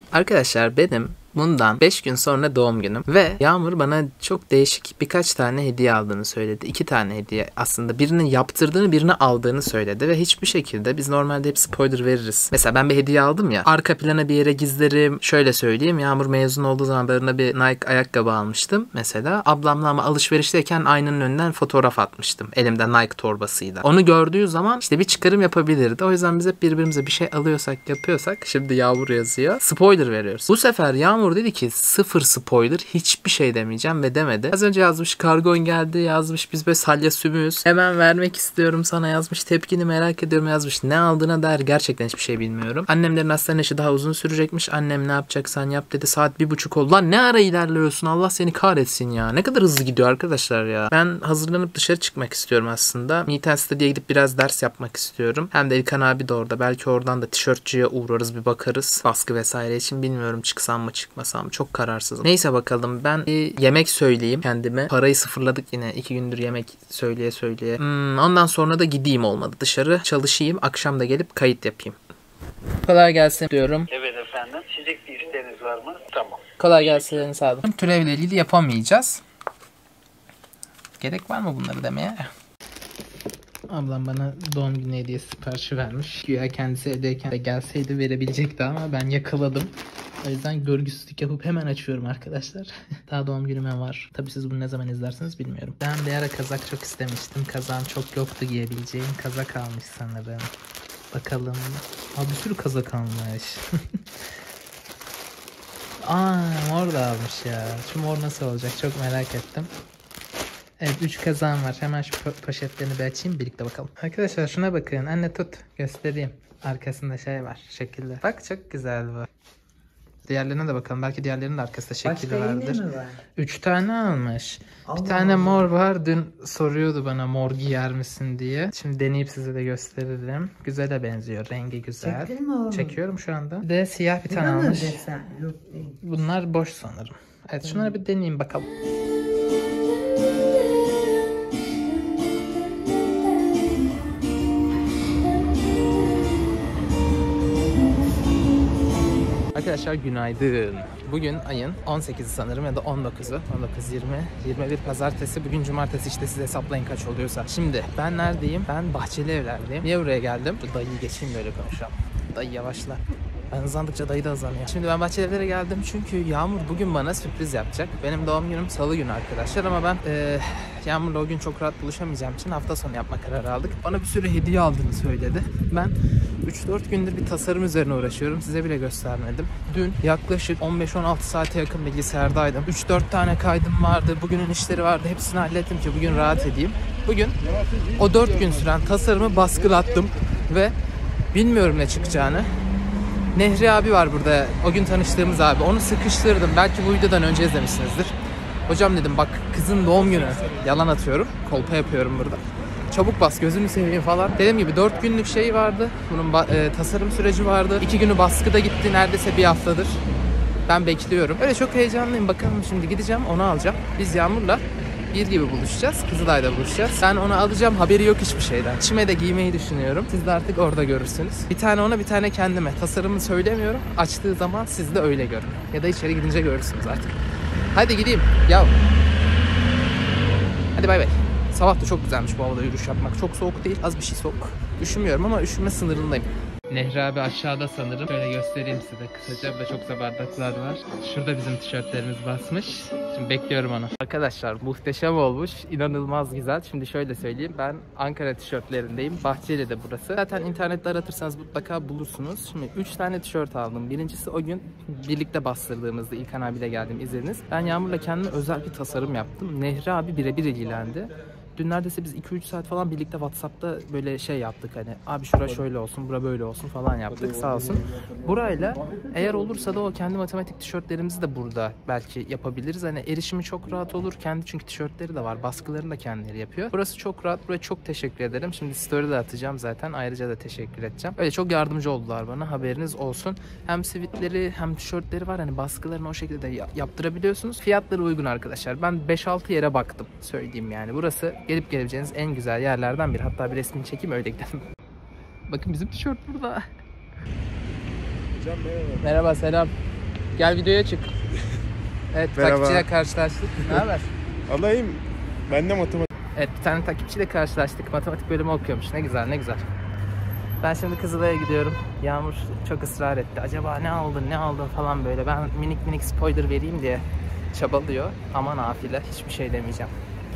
Arkadaşlar benim bundan 5 gün sonra doğum günüm ve Yağmur bana çok değişik birkaç tane hediye aldığını söyledi. 2 tane hediye aslında. Birini yaptırdığını, birini aldığını söyledi ve hiçbir şekilde biz normalde hep spoiler veririz. Mesela ben bir hediye aldım ya, arka plana bir yere gizlerim. Şöyle söyleyeyim, Yağmur mezun olduğu zaman ben ona bir Nike ayakkabı almıştım mesela. Ablamla ama alışverişteyken aynanın önünden fotoğraf atmıştım. Elimde Nike torbasıyla. Onu gördüğü zaman işte bir çıkarım yapabilirdi. O yüzden biz hep birbirimize bir şey alıyorsak, yapıyorsak, şimdi Yağmur yazıyor, spoiler veriyoruz. Bu sefer Yağmur dedi ki sıfır spoiler, hiçbir şey demeyeceğim ve demedi. Az önce yazmış kargon geldi, yazmış biz böyle salya sümüğüz, hemen vermek istiyorum sana yazmış, tepkini merak ediyorum yazmış. Ne aldığına dair gerçekten hiçbir şey bilmiyorum. Annemlerin hastane işi daha uzun sürecekmiş. Annem ne yapacaksan yap dedi. Saat 1:30 oldu. Lan ne ara ilerliyorsun, Allah seni kahretsin ya. Ne kadar hızlı gidiyor arkadaşlar ya. Ben hazırlanıp dışarı çıkmak istiyorum aslında. Meet and Study'ye gidip biraz ders yapmak istiyorum. Hem de İlkan abi de orada. Belki oradan da tişörtçüye uğrarız, bir bakarız. Baskı vesaire için bilmiyorum, çıksam mı çıkmasam mı, çok kararsızım. Neyse bakalım, ben bir yemek söyleyeyim kendime. Parayı sıfırladık yine. 2 gündür yemek söyleye. Ondan sonra da gideyim, olmadı dışarı çalışayım. Akşam da gelip kayıt yapayım. Kolay gelsin diyorum. Evet efendim. İçecek bir isteğiniz var mı? Tamam. Kolay gelsin, sağ olun. Türevle ilgili yapamayacağız. Gerek var mı bunları demeye? Ablam bana doğum günü hediyesi siparişi vermiş. Güya kendisi evdeyken de gelseydi verebilecekti ama ben yakaladım. O yüzden görgüsüzlük yapıp hemen açıyorum arkadaşlar. Daha doğum günüme var. Tabii siz bunu ne zaman izlersiniz bilmiyorum. Ben bir ara kazak çok istemiştim. Kazağım çok yoktu giyebileceğim. Kazak almış sanırım. Bakalım. Bir sürü kazak almış. Mor da almış ya. Şu mor nasıl olacak çok merak ettim. Evet, 3 kazağım var. Hemen şu poşetlerini bir açayım, birlikte bakalım. Arkadaşlar şuna bakın. Anne tut. Göstereyim. Arkasında şey var. Şekilli. Bak çok güzel bu. Diğerlerine de bakalım. Belki diğerlerinin de arkasında şekilli vardır. 3 tane almış. Bir tane mor var. Dün soruyordu bana mor giyer misin diye. Şimdi deneyip size de gösteririm. Güzele benziyor. Rengi güzel. Çektin mi oğlum? Çekiyorum şu anda. Bir de siyah bir tane almış. Bunlar boş sanırım. Evet, şunları bir deneyeyim bakalım. Arkadaşlar günaydın. Bugün ayın 18'i sanırım ya da 19'u. 19, 20, 21 pazartesi. Bugün cumartesi, işte siz hesaplayın kaç oluyorsa. Şimdi ben neredeyim? Ben Bahçeli Evler'deyim. Niye buraya geldim? Şu dayıyı geçeyim böyle konuşalım. Dayı yavaşla. Ben hızlandıkça dayı da hızlanıyor. Şimdi ben Bahçeli Evler'e geldim çünkü Yağmur bugün bana sürpriz yapacak. Benim doğum günüm salı günü arkadaşlar ama ben Yağmur'la o gün çok rahat buluşamayacağım için hafta sonu yapma kararı aldık. Bana bir sürü hediye aldığını söyledi. Ben 3-4 gündür bir tasarım üzerine uğraşıyorum. Size bile göstermedim. Dün yaklaşık 15-16 saate yakın bilgisayardaydım. 3-4 tane kaydım vardı. Bugünün işleri vardı. Hepsini hallettim ki bugün rahat edeyim. Bugün o 4 gün süren tasarımı baskılattım ve bilmiyorum ne çıkacağını. Nehri abi var burada. O gün tanıştığımız abi. Onu sıkıştırdım. Belki bu videodan önce izlemişsinizdir. Hocam dedim, bak kızın doğum günü. Yalan atıyorum. Kolpa yapıyorum burada. Çabuk bas, gözünü seveyim falan. Dediğim gibi 4 günlük şey vardı. Bunun tasarım süreci vardı. 2 günü baskıda gitti. Neredeyse bir haftadır. Ben bekliyorum. Öyle çok heyecanlıyım. Bakalım şimdi gideceğim. Onu alacağım. Biz Yağmur'la 1 gibi buluşacağız. Kızılay'da buluşacağız. Ben onu alacağım. Haberi yok hiçbir şeyden. İçime de giymeyi düşünüyorum. Siz de artık orada görürsünüz. Bir tane ona, bir tane kendime. Tasarımını söylemiyorum. Açtığı zaman siz de öyle görün. Ya da içeri gidince görürsünüz artık. Hadi gideyim. Yav. Hadi bay bay. Sabah da çok güzelmiş bu havada yürüyüş yapmak. Çok soğuk değil. Az bir şey soğuk. Üşümüyorum ama üşüme sınırındayım. Nehri abi aşağıda sanırım. Şöyle göstereyim size kısaca. Burada çok da bardaklar var. Şurada bizim tişörtlerimiz basmış. Şimdi bekliyorum onu. Arkadaşlar muhteşem olmuş. İnanılmaz güzel. Şimdi şöyle söyleyeyim. Ben Ankara tişörtlerindeyim. Bahçeli'de burası. Zaten internette aratırsanız mutlaka bulursunuz. Şimdi 3 tane tişört aldım. Birincisi o gün birlikte bastırdığımızda İlkan abiyle geldim, izlediniz. Ben Yağmur'la kendime özel bir tasarım yaptım. Nehri abi birebir ilgilendi. Dün neredeyse biz 2-3 saat falan birlikte WhatsApp'ta böyle şey yaptık, hani abi şura şöyle olsun, bura böyle olsun falan yaptık, sağ olsun. Burayla eğer olursa da o kendi matematik tişörtlerimizi de burada belki yapabiliriz. Hani erişimi çok rahat olur. Kendi çünkü tişörtleri de var. Baskılarını da kendileri yapıyor. Burası çok rahat. Buraya çok teşekkür ederim. Şimdi story de atacağım zaten. Ayrıca da teşekkür edeceğim. Öyle çok yardımcı oldular bana. Haberiniz olsun. Hem sivitleri hem tişörtleri var. Hani baskılarını o şekilde de yaptırabiliyorsunuz. Fiyatları uygun arkadaşlar. Ben 5-6 yere baktım. Söyleyeyim yani. Burası gelip gelebileceğiniz en güzel yerlerden biri. Hatta bir resmini çekeyim öyle gidelim. Bakın bizim tişört burada. Hocam merhaba. Merhaba, selam. Gel videoya çık. Evet, Merhaba. takipçiyle karşılaştık. Ne haber? Alayım. Ben de matematik. Evet, bir tane takipçiyle karşılaştık. Matematik bölümü okuyormuş. Ne güzel, ne güzel. Ben şimdi Kızılay'a gidiyorum. Yağmur çok ısrar etti. Acaba ne aldın falan böyle. Ben minik spoiler vereyim diye çabalıyor. Ama nafile. Hiçbir şey demeyeceğim.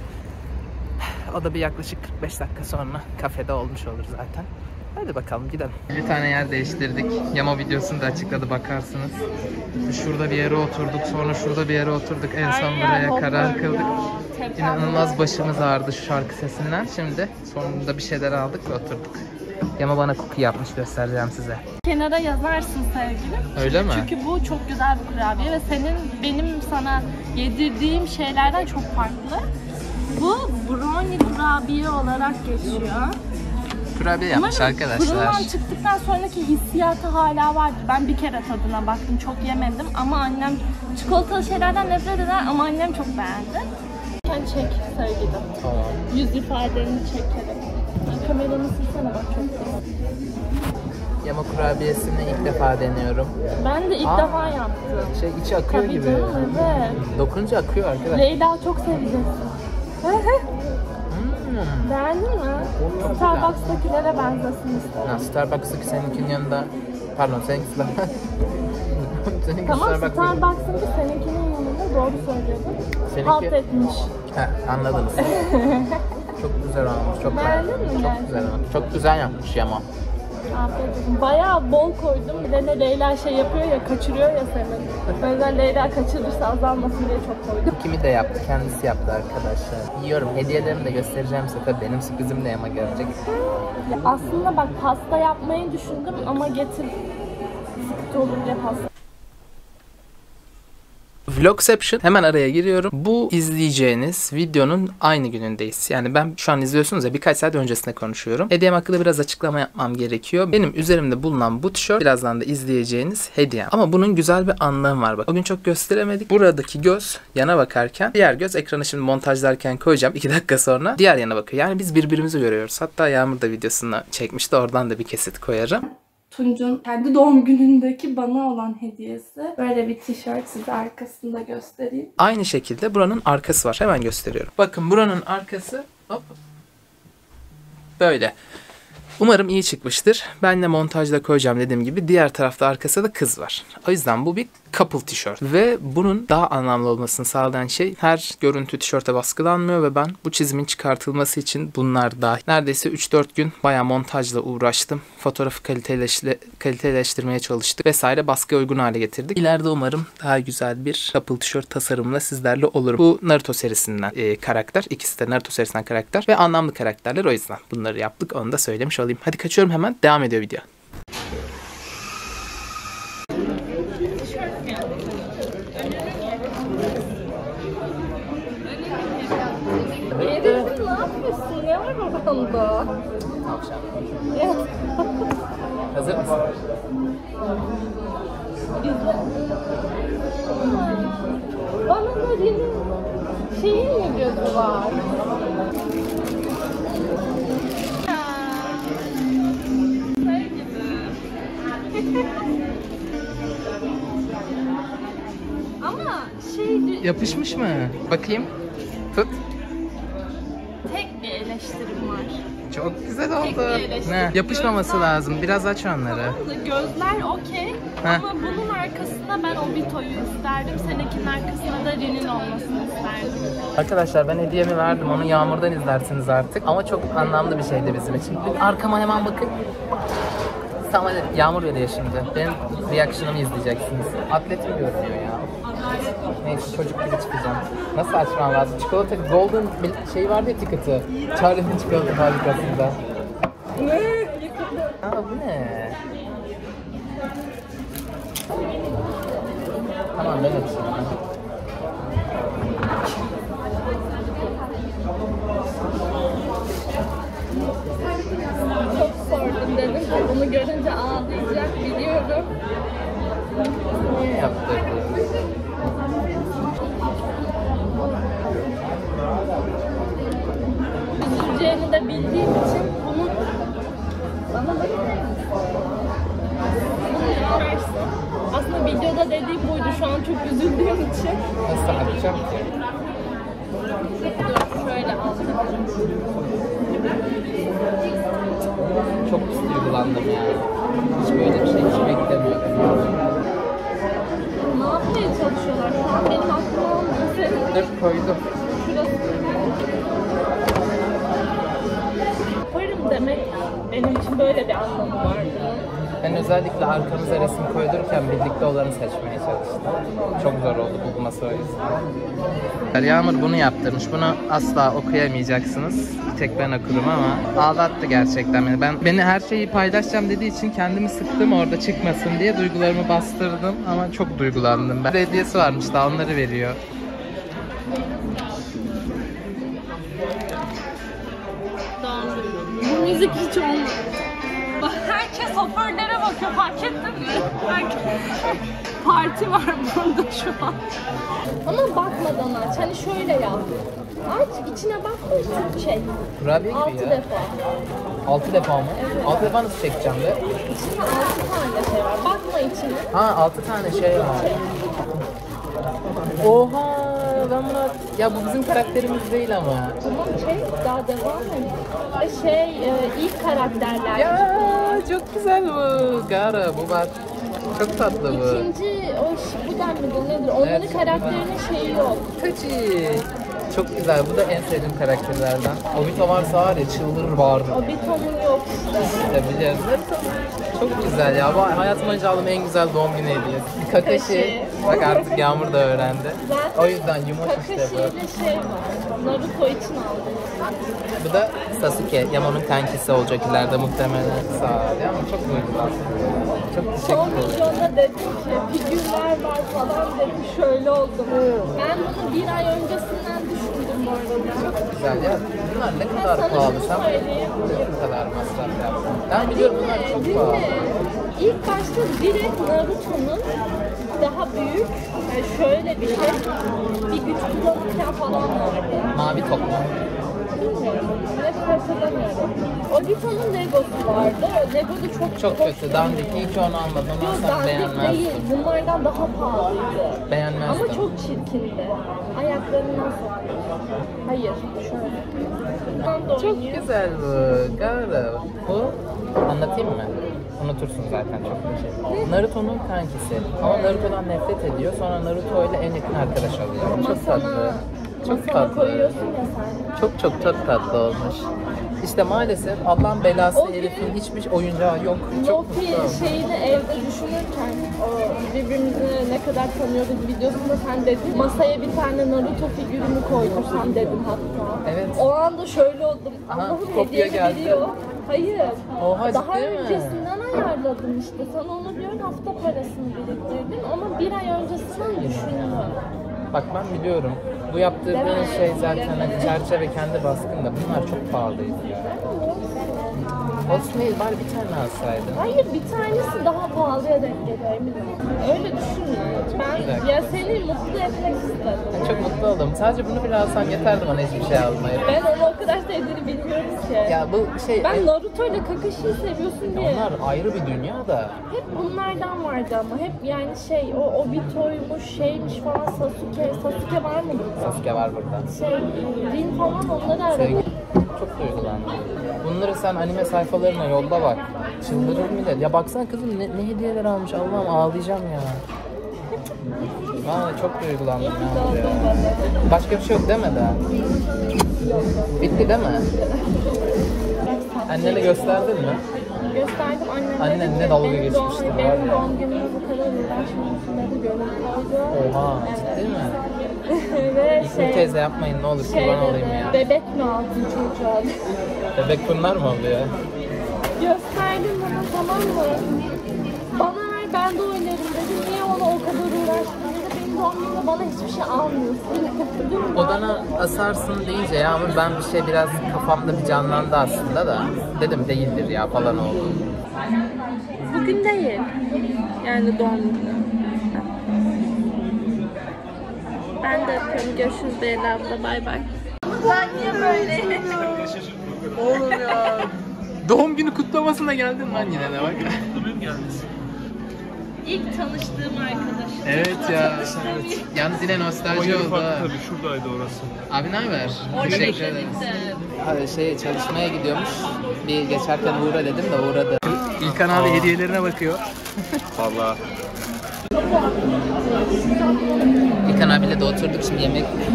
O da bir yaklaşık 45 dakika sonra kafede olmuş olur zaten. Hadi bakalım gidelim. Bir tane yer değiştirdik. Yama videosunu da açıkladı, bakarsınız. Şurada bir yere oturduk, sonra şurada bir yere oturduk. En son buraya karar kıldık. İnanılmaz başımız ağrıdı şu şarkı sesinden. Şimdi sonunda bir şeyler aldık ve oturduk. Yama bana cookie yapmış, göstereceğim size. Kenara yazarsın sevgilim. Öyle mi? Çünkü bu çok güzel bir kurabiye ve benim sana yedirdiğim şeylerden çok farklı. Bu brownie kurabiye olarak geçiyor. Kurabiye yapmış arkadaşlar. Fırından çıktıktan sonraki hissiyatı hala vardır. Ben bir kere tadına baktım, çok yemedim ama annem çikolatalı şeylerden nefret eder ama annem çok beğendi. Sen çek sevgilim. Tamam. Yüz ifadeni çekelim. Kameranı silsene bak, çok güzel. Yama kurabiyesini ilk defa deniyorum. Ben de ilk defa yaptım. İçi akıyor Tabii gibi. canım, evet. Dokununca akıyor arkadaşlar. Leyla çok seveceksin. Beğendin mi? Starbucks'takilere benzesin istedim. Ha, Starbucks'taki seninkinin yanında, pardon seninkisi de seninki Tamam, Starbucks'ın ki seninkinin yanında, doğru söylüyordun. Seninki- Halt etmiş. Anladınız. Çok güzel olmuş. Çok Beğendin mi Çok gerçekten? güzel olmuş. Çok güzel yapmış Yama. Afiyet olsun. Bayağı bol koydum. Bir de Leyla şey yapıyor ya, kaçırıyor ya seni. O yüzden Leyla kaçırırsa azalmasın diye çok koydum. Kimi de yaptı, kendisi yaptı arkadaşlar. Yiyorum. Hediyelerimi de göstereceğim size. Tabii benim sürprizim de Yama görecek. Aslında bak, pasta yapmayı düşündüm ama getir. Sıkıntı olur diye pasta. Vlogception, hemen araya giriyorum. Bu izleyeceğiniz videonun aynı günündeyiz. Yani ben şu an izliyorsunuz ya, birkaç saat öncesinde konuşuyorum. Hediyem hakkında biraz açıklama yapmam gerekiyor. Benim üzerimde bulunan bu tişört birazdan da izleyeceğiniz hediyem. Ama bunun güzel bir anlamı var bak. O gün çok gösteremedik. Buradaki göz yana bakarken, diğer göz ekranı şimdi montajlarken koyacağım. 2 dakika sonra diğer yana bakıyor. Yani biz birbirimizi görüyoruz. Hatta Yağmur da videosunu çekmişti. Oradan da bir kesit koyarım. Tunç'un kendi doğum günündeki bana olan hediyesi. Böyle bir tişört, size arkasında göstereyim. Aynı şekilde buranın arkası var. Hemen gösteriyorum. Bakın buranın arkası hop böyle. Umarım iyi çıkmıştır. Ben de montajda koyacağım dediğim gibi. Diğer tarafta arkasında da kız var. O yüzden bu bir couple tişört. Ve bunun daha anlamlı olmasını sağlayan şey, her görüntü tişörte baskılanmıyor ve ben bu çizimin çıkartılması için bunlar dahil neredeyse 3-4 gün bayağı montajla uğraştım. Fotoğrafı kaliteleştirmeye çalıştık vesaire, baskıya uygun hale getirdik. İleride umarım daha güzel bir couple tişört tasarımla sizlerle olurum. Bu Naruto serisinden karakter. İkisi de Naruto serisinden karakter ve anlamlı karakterler, o yüzden bunları yaptık. Onu da söylemiş olayım. Hadi kaçıyorum hemen. Devam ediyor video. Elif'im, ne yapıyorsun? Ne var oranda? Hazır mısın? Bana da yeni şeyin mi gözü var? Ama Yapışmış mı? Bakayım. Tut. tek bir eleştirim var. Çok güzel Tek bir oldu. eleştiri. Ne? Yapışmaması Gözler- lazım. Biraz aç onları. Gözler okey ama bunun arkasında ben Obito'yu isterdim. Seninkinin arkasında da Rin'in olmasını isterdim. Arkadaşlar ben hediyemi verdim. Onu Yağmur'dan izlersiniz artık. Ama çok anlamlı bir şeydi bizim için. Bir arkama hemen bakın. Tamam hadi. Yağmur veriyor şimdi. Benim reaction'ımı izleyeceksiniz. Atletim görünüyor ya. Neyse, çocuk gibi çıkacağım. Nasıl açmam lazım? Çikolata golden bir şey vardı ya, ticket'ı. Charlie'nin çikolata fabrikasında. Aa, bu ne? Tamam, ben açayım. Çok sordum dedim. Bunu görünce ağlayacak biliyorum. Niye yaptırdın? Üzüleceğini de bildiğim için bunu bana bakar mısın? Bunu yaparsın. Aslında videoda dediğim buydu. Şu an çok üzüldüğüm için. Nasıl yapacağım ki? Dur şöyle aldım. Çok duygulandım ya. Hiç böyle bir şey hiç beklemiyordum. Ne yapmaya çalışıyorlar? Şu an benim aklıma almıyor. Dur koydum. Şurası. Yaparım demek benim için böyle bir anlamı vardı. Ben özellikle arkamıza resim koydururken birlikte olanı seçmeye çalıştım. Çok zor oldu bulması o yüzden. Yağmur bunu yaptırmış. Bunu asla okuyamayacaksınız. Bir tek ben okurum ama ağlattı gerçekten beni. Beni her şeyi paylaşacağım dediği için kendimi sıktım orada çıkmasın diye. Duygularımı bastırdım ama çok duygulandım ben. Bir hediyesi varmış daha onları veriyor. Bu müzik hiç olmadı. Bak herkes hoparlöre bakıyor, fark ettin mi? Parti var burada şu an. Ama bakmadan aç, hani şöyle yap. Aç, içine bak, çek. Kurabiye gibi 6 ya. defa. 6 defa mı? Evet. 6 defa nasıl çekeceğim de? İçinde 6 tane şey var. Bakma içine. Ha 6 tane şey var. Oha ben buna... Ya bu bizim karakterimiz değil ama. Tamam çek, daha devam et. İlk karakterler. Ya çok güzel bu. Gara bu bak. Çok tatlı bu. İkinci, bu da mıdır nedir? Onların Evet, karakterinin şeyi yok. Tachi. Çok güzel. Bu da en sevdiğim karakterlerden. Obito varsa var ya çıldırır bağırır. Obito'nun yok işte. İşte biliyoruz. Çok güzel ya. Bu hayatım boyunca aldığım en güzel doğum günü hediyesi. Kakashi. Kakashi. Bak artık Yağmur da öğrendi. Zaten O yüzden yumuş işte Kakashi bu. ile şey var. Naruto için aldım. Bu da Sasuke. Yaman'ın kankisi olacak ileride muhtemelen. Sağ ol. Ya, ama çok duygulandım. Çok Son teşekkür ederim. videoda dedim ki figürler var falan dedim şöyle oldum. Ben bunu bir ay öncesinden düşündüm bu arada. Güzel ya. Bunlar ne kadar sana pahalı. şunu Sen söyleyeyim. ne kadar masraf yaptın? Ben biliyorum bunlar çok Değil pahalı. mi? İlk başta direkt Naruto'nun daha büyük, yani şöyle bir şey, bir güç kullanırken falan vardı. Mavi top mu? Bilmiyorum, net hatırlamıyorum. Obito'nun Legosu vardı, Lego da çok Kötü. Dandik. İyi ki onu almadım. Yok, Sen dandik beğenmezsin. değil, bunlardan daha pahalıydı. Beğenmezdim. Ama çok çirkindi. Ayaklarından sokuyor. Hayır, şöyle. Buradan da Çok oynuyor. güzel bu. Gara. Bu anlatayım mı? Unutursun zaten çok bir şey. Naruto'nun kankisi. Ama Naruto'dan nefret ediyor. Sonra Naruto ile en yakın arkadaş oluyor. Çok tatlı. Çok tatlı. koyuyorsun ya sen. Çok tatlı olmuş. İşte maalesef Allah'ın belası O gün- herifin hiçbir oyuncağı yok. Çok mutlu oldum. Loki şeyini evde düşünürken o birbirimizi ne kadar tanıyoruz videosunda sen dedin masaya bir tane Naruto figürünü koydursam dedin hatta. Evet. O anda şöyle oldum. Aha, Allah'ım kopya hediye geldi. veriyor. Hayır. Oha, Daha ciddi mi? öncesinden ayarladım işte. Sana onu bir hafta parasını biriktirdim ama bir ay öncesinden düşündüm. Bak ben biliyorum. Bu yaptırdığın şey zaten hani çerçeve kendi baskında. Bunlar çok pahalıydı ya. Olsun değil bari bir tane alsaydın. Hayır bir tanesi daha pahalıya denk geliyor eminim. Öyle düşünme. Ben ya seni mutlu etmek istedim. Ben çok mutlu oldum. Sadece bunu bile alsam yeterdi bana hiçbir şey almayı. Ben onu o kadar sevdiğini bilmiyorum ki. Ya bu şey... Ben Naruto ile Kakashi'yi seviyorsun diye. Onlar ayrı bir dünya da. Hep bunlardan vardı ama hep yani şey o Obito'ymuş şeymiş falan Sasuke var mı burada? Sasuke var burada. Rin falan onları aradım. Sevgi... Çok duygulandım. Bunları sen anime sayfalarına yolla bak. Çıldırır millet. Ya baksana kızım ne hediyeler almış Allah'ım ağlayacağım ya. Vallahi çok duygulandım ya. Başka bir şey yok deme de. Bitti değil mi? Annene gösterdin mi? Gösterdim annem Annen dedi ne ki, dalga benim geçmişti doğum- var ya. Benim doğum günüme bu kadar uğraşmıyorsun dedi görüntü aldı. Oha ciddi mi? Ve İlk teyze yapmayın ne olur kurban olayım ya. bebek mi aldın çocuğa? Bebek bunlar mı oluyor? Gösterdim bana tamam mı? Bana ver ben de oynarım dedim. Niye ona o kadar uğraştın dedi. Benim doğum günümde bana hiçbir şey almıyorsun. Odana asarsın deyince Yağmur ben bir şey biraz kafamda bir canlandı aslında da. Dedim değildir ya falan oldu. Bugün değil. Yani doğum günü. Ben de öpüyorum. Görüşürüz Beyla abla. Bay bay. Ben niye böyle? Oğlum ya. Doğum günü kutlamasına geldin lan yine de bak. İlk tanıştığım arkadaşım. Evet Yakında ya. tanıştığım Evet. ilk- Yalnız yine O nostalji yeri oldu. farklı ha. tabii, şuradaydı orası. Abi ne haber? Orada Teşekkür ederim. bekledik de. Çalışmaya gidiyormuş. Bir geçerken uğra dedim de uğradı. İlkan abi hediyelerine bakıyor. Vallahi. İlkan abiyle de oturduk şimdi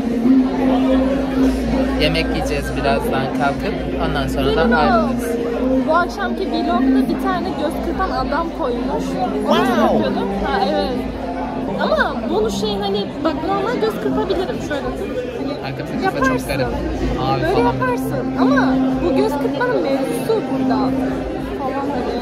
yemek yiyeceğiz birazdan kalkıp. Ondan sonra da ayrılırız. Bu akşamki vlogda bir tane göz kırpan adam koymuş. Onu yapıyordum. Ha evet. Ama bunu hani bak normal göz kırpabilirim şöyle. Hani Arkadaşlar çok yaparsın. garip. Abi Böyle falan. yaparsın ama bu göz kırpmanın mevzusu burada. Falan hani.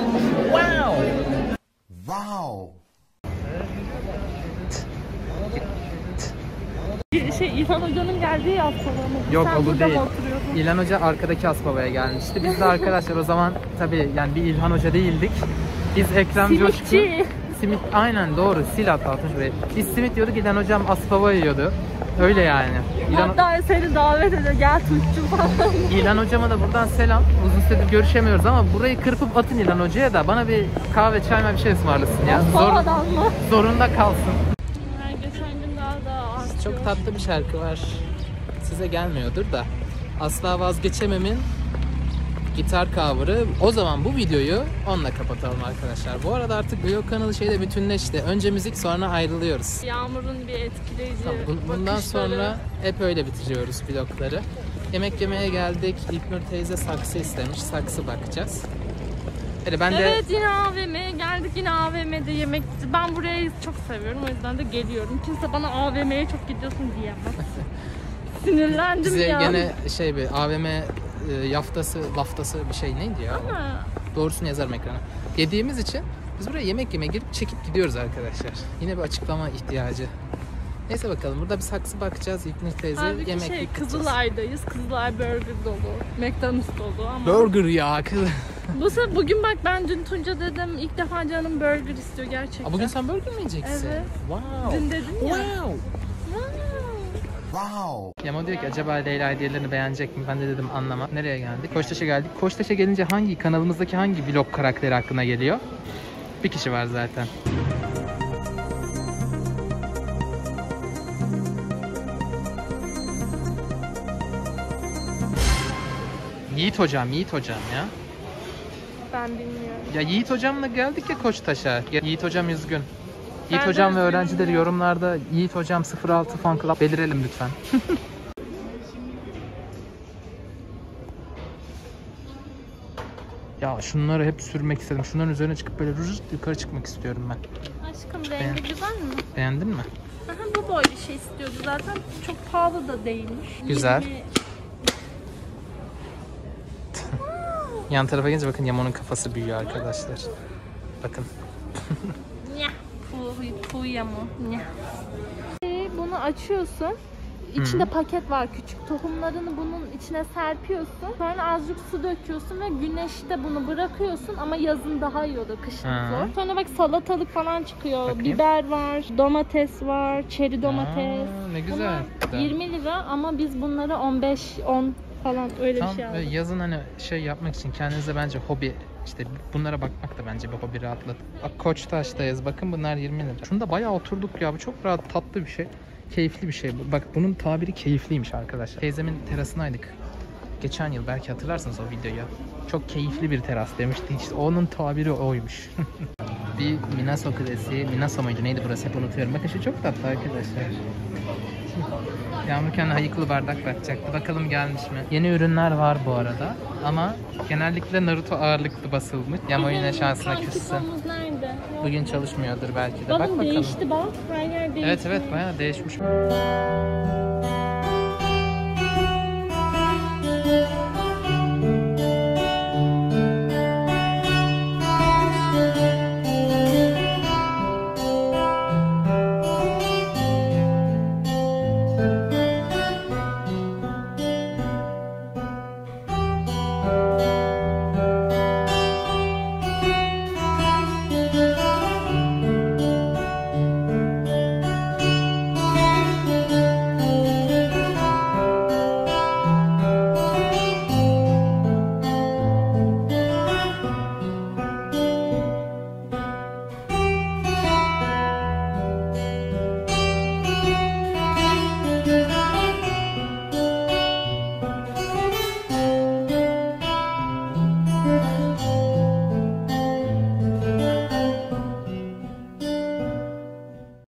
İlhan Hoca'nın geldiği yaz salonu. Yok Sen o bu burada değil. mı oturuyordun? İlhan Hoca arkadaki Asbaba'ya gelmişti. Biz de arkadaşlar o zaman tabii yani bir İlhan Hoca değildik. Biz Ekrem Coşku. Simitçi. Simit aynen doğru. Sil atlatmış buraya. Biz simit yiyorduk. İlhan Hocam Asbaba yiyordu. Öyle yani. Hatta seni davet ediyor. Gel Tuğçu falan. İlhan Hocama da buradan selam. Uzun süredir görüşemiyoruz ama burayı kırpıp atın İlhan Hoca'ya da bana bir kahve çay bir şey ısmarlasın ya. Babadan mı? Zorunda kalsın. Her geçen gün daha da artıyor. Çok tatlı bir şarkı var. Size gelmiyordur da. Asla vazgeçememin gitar cover'ı. O zaman bu videoyu onunla kapatalım arkadaşlar. Bu arada artık vlog kanalı şeyde bütünleşti. Önce müzik sonra ayrılıyoruz. Yağmur'un bir etkileyici Bundan bakışları. sonra hep öyle bitiriyoruz vlogları. Yemek yemeye geldik. İlknur teyze saksı istemiş. Saksı bakacağız. Hadi ben de Evet yine AVM'ye geldik. Yine AVM'de yemek. Ben burayı çok seviyorum. O yüzden de geliyorum. Kimse bana AVM'ye çok gidiyorsun diyemez. Sinirlendim bize ya. gene bir AVM laftası bir şey neydi ya? Ama Doğrusunu yazarım ekrana. Yediğimiz için biz buraya yemek yemeye girip çekip gidiyoruz arkadaşlar. Yine bir açıklama ihtiyacı. Neyse bakalım. Burada bir saksı bakacağız. İlknur teyze halbuki yemek yiyeceğiz. Kızılay'dayız. Kızılay burger dolu. McDonald's dolu ama. Burger ya kız. Bugün bak ben dün Tunca dedim ilk defa canım burger istiyor gerçekten. Bugün sen burger mi yiyeceksin? Evet. Wow. Dün dedin ya. Wow. Yama diyor ki acaba Leyla hediyelerini beğenecek mi? Ben de dedim anlama. Nereye geldik? Koçtaş'a geldik. Koçtaş'a gelince kanalımızdaki hangi vlog karakteri aklına geliyor? Bir kişi var zaten. Yiğit hocam ya. Ben bilmiyorum. Ya Yiğit hocamla geldik ya Koçtaş'a. Yiğit hocam üzgün. Yiğit Ben hocam de ve üzgünüm öğrencileri ya. yorumlarda Yiğit hocam 06 fan club belirelim lütfen. Ya şunları hep sürmek istedim. Şunların üzerine çıkıp böyle rüzut yukarı çıkmak istiyorum ben. Aşkım rengi güzel mi? Beğendin mi? Aha, bu böyle şey istiyordu zaten. Çok pahalı da değilmiş. Güzel. Yan tarafa gelince bakın Yamon'un kafası büyüyor arkadaşlar. Bakın. Nyah. Puyama. Nyah. Bunu açıyorsun. İçinde paket var küçük. Tohumlarını bunun içine serpiyorsun. Sonra azıcık su döküyorsun ve güneşte bunu bırakıyorsun ama yazın daha iyi olur, kışın zor. Sonra bak salatalık falan çıkıyor. Bakayım. Biber var, domates var, çeri domates. Ne güzel. Bunlar 20 lira ama biz bunları 15-10 falan öyle Tam bir şey aldık. böyle yazın hani şey yapmak için kendinize bence hobi işte bunlara bakmak da bence bir hobi rahatlat. Bak Koçtaş'tayız. Bakın bunlar 20 lira. Şunda bayağı oturduk ya. Bu çok rahat, tatlı bir şey. Keyifli bir şey. Bak bunun tabiri keyifliymiş arkadaşlar. Teyzemin terasındaydık. Geçen yıl belki hatırlarsınız o videoyu. Çok keyifli bir teras demişti. İşte onun tabiri oymuş. Bir Minaso klasiği. Minaso muydu? Neydi burası? Hep unutuyorum. Bakın şu çok tatlı arkadaşlar. Yağmur kendine hayıklı bardak bakacaktı. Bakalım gelmiş mi? Yeni ürünler var bu arada. Ama genellikle Naruto ağırlıklı basılmış. Yağmur yine şansına küssün. Kankipomuz nerede? Bugün çalışmıyordur belki de. Bak Bakın bakalım. değişti bak. Her yer değişti. Evet bayağı değişmiş.